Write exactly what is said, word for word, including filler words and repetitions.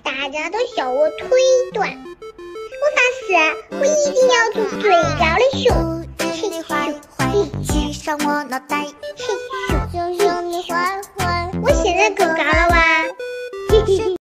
大家都笑我腿短。我发誓，我一定要做最高的熊。嘿咻嘿，骑上我脑袋。